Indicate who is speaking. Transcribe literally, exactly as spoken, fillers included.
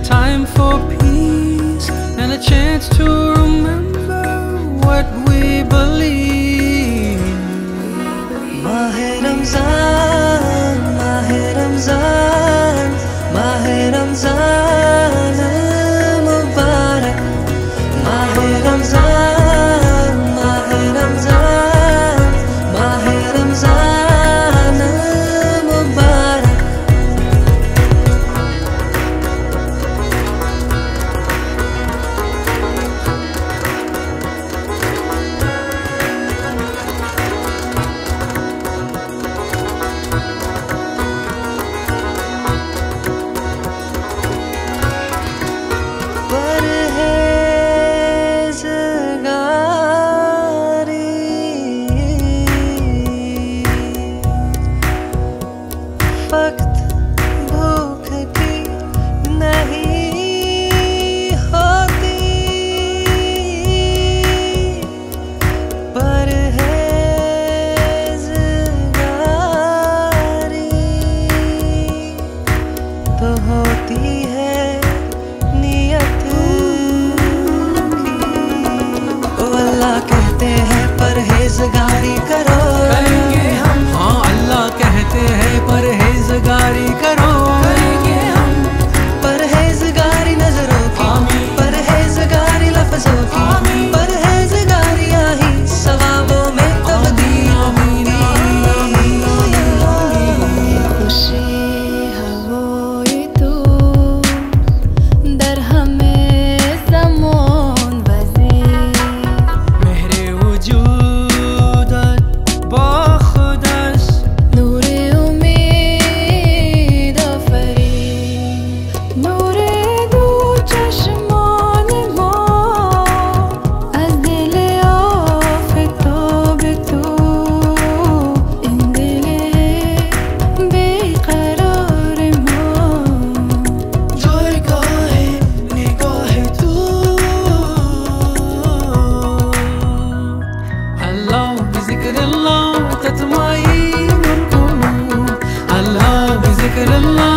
Speaker 1: time for peace and a chance to remember what we believe.
Speaker 2: Mahe Ramzan, Mahe Ramzan, Mahe Ramzan Mubarak, Mahe Ramzan, Mahe Ramzan, Mahe Ramzan Mubarak. वक्त भूख की नहीं होती, परहेज़गारी तो होती है नियत की। ओ अल्लाह कहते हैं परहेज़गारी करो,
Speaker 1: करेंगे हम। हाँ, अल्लाह कहते हैं परहेज़गारी करो, करेंगे हम।
Speaker 2: परहेज़गारी नजरों की, परहेज़गारी लफ्जों की, परहेज़गारी आही सवाबों में तब्दील होगी।
Speaker 3: खुशी हवोई तू दर हमें समोन वज़ीर,
Speaker 1: मेरे वजूदत बाखुदस
Speaker 3: नूरे उम्मीद फरीद, नूरे दू चश्मान मो az dile afto betu, in dile beqarar mo
Speaker 2: जयगाहे निगाहे तू,
Speaker 1: अल्लाह बिज़िक्र अल्लाह तत्माइन्नुल क़ुलूब, अल्लाह बिज़िक्र अल्लाह